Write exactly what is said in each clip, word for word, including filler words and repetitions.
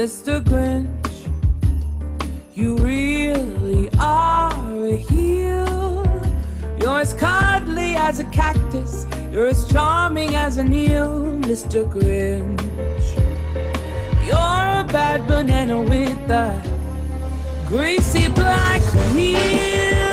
Mister Grinch, you really are a heel. You're as cuddly as a cactus, you're as charming as an eel, Mister Grinch. You're a bad banana with a greasy black heel.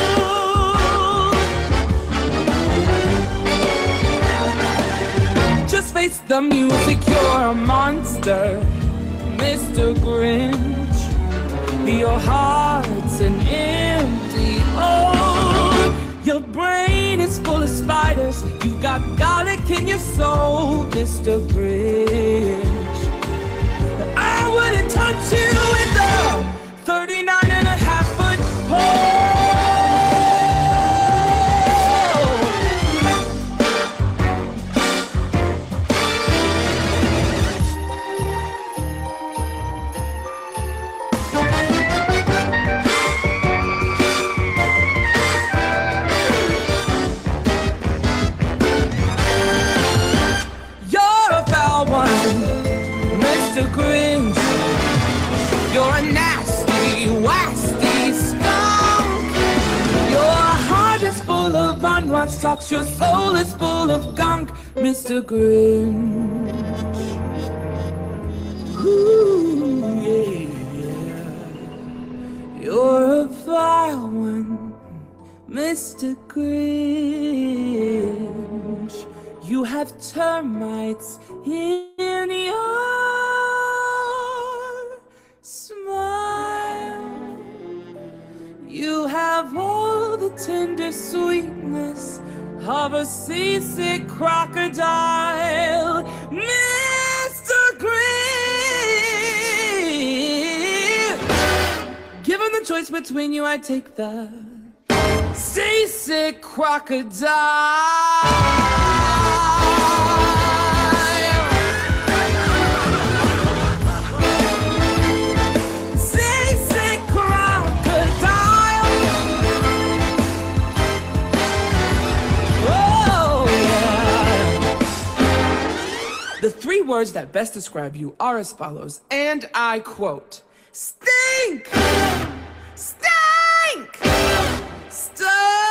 Just face the music, you're a monster, Mister Grinch. Your heart's an empty hole. Your brain is full of spiders. You've got garlic in your soul, Mister Grinch. I wouldn't touch you with a thirty-nine and a half foot pole. Mister Grinch, you're a nasty, wasty skunk. Your heart is full of unwashed socks, your soul is full of gunk, Mister Grinch. Ooh, yeah. You're a vile one, Mister Grinch. You have termites in your smile. You have all the tender sweetness of a seasick crocodile, Mister Grinch. Given the choice between you, I'd take the seasick crocodile. The three words that best describe you are as follows, and I quote: stink! Stink! Stink!